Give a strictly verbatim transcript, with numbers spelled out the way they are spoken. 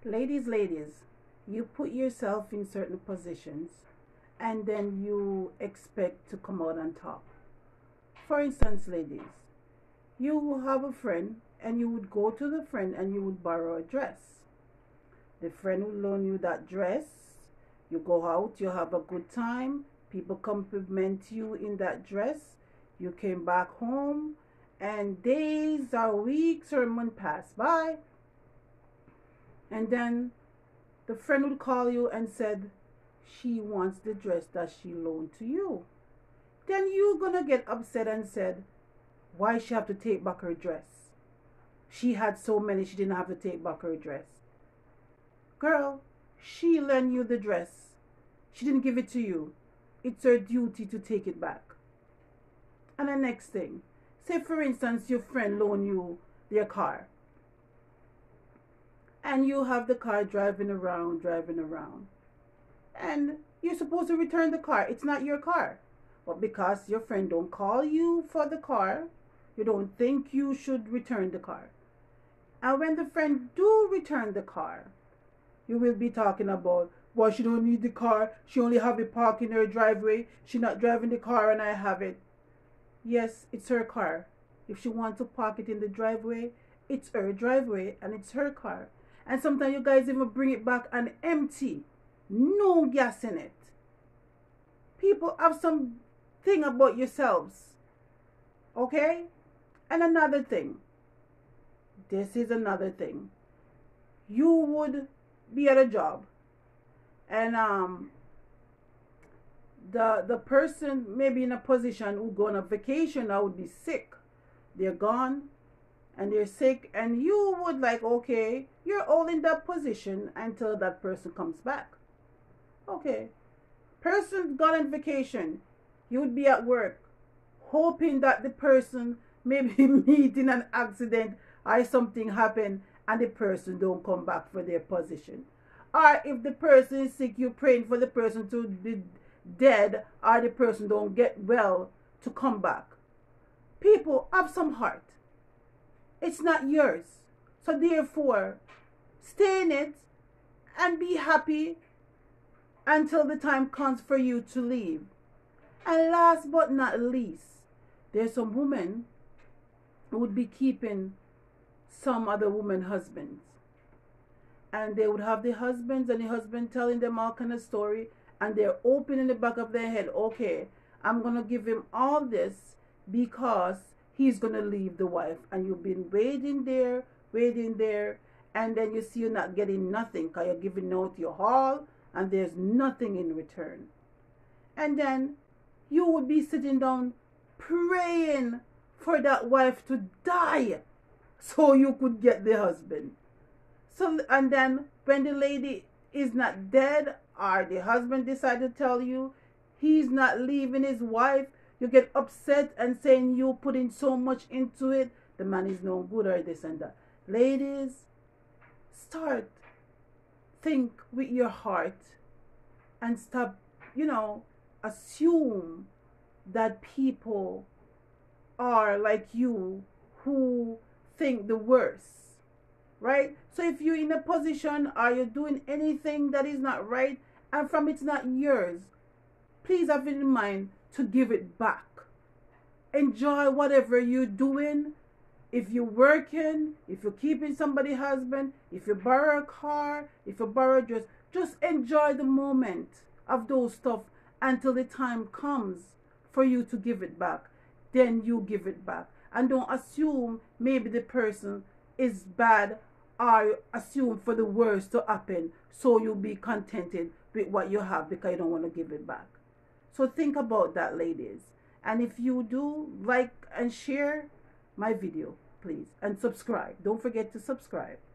Ladies, ladies, you put yourself in certain positions and then you expect to come out on top. For instance, ladies, you have a friend and you would go to the friend and you would borrow a dress. The friend will loan you that dress. You go out, you have a good time. People compliment you in that dress. You came back home and days or weeks or months pass by. And then the friend would call you and said she wants the dress that she loaned to you. Then you gonna get upset and said, why she have to take back her dress? She had so many, she didn't have to take back her dress. Girl, she lent you the dress. She didn't give it to you. It's her duty to take it back. And the next thing, say for instance your friend loan you their car. And you have the car driving around, driving around. And you're supposed to return the car. It's not your car. But because your friend don't call you for the car, you don't think you should return the car. And when the friend do return the car, you will be talking about, well, she don't need the car. She only have it parked in her driveway. She not driving the car and I have it. Yes, it's her car. If she wants to park it in the driveway, it's her driveway and it's her car. And sometimes you guys even bring it back and empty. No gas in it. People have some thing about yourselves. Okay? And another thing. This is another thing. You would be at a job. And um the the person maybe in a position who go on a vacation or would be sick. They're gone and they're sick and you would like, okay, you're all in that position until that person comes back. Okay. Person's gone on vacation. You would be at work hoping that the person maybe meeting an accident or something happen and the person don't come back for their position. Or if the person is sick, you're praying for the person to be dead or the person don't get well to come back. People have some heart. It's not yours. So therefore, stay in it and be happy until the time comes for you to leave. And last but not least, there's some women who would be keeping some other women husbands. And they would have the husbands and the husband telling them all kind of story. And they're open in the back of their head, okay, I'm going to give him all this because he's going to leave the wife. And you've been waiting there, waiting there. And then you see you're not getting nothing because you're giving out your all and there's nothing in return. And then you would be sitting down praying for that wife to die so you could get the husband. So, and then when the lady is not dead or the husband decided to tell you he's not leaving his wife, you get upset and saying you putting so much into it, the man is no good or this and that. Ladies, start, think with your heart and stop, you know, assume that people are like you who think the worst. Right? So if you're in a position or you're doing anything that is not right and from it's not yours, please have it in mind to give it back. Enjoy whatever you're doing. If you're working, if you're keeping somebody's husband, if you borrow a car, if you borrow a dress, just enjoy the moment of those stuff until the time comes for you to give it back. Then you give it back. And don't assume maybe the person is bad or assume for the worst to happen so you'll be contented with what you have because you don't want to give it back. So think about that, ladies. And if you do, like and share my video, please. And subscribe. Don't forget to subscribe.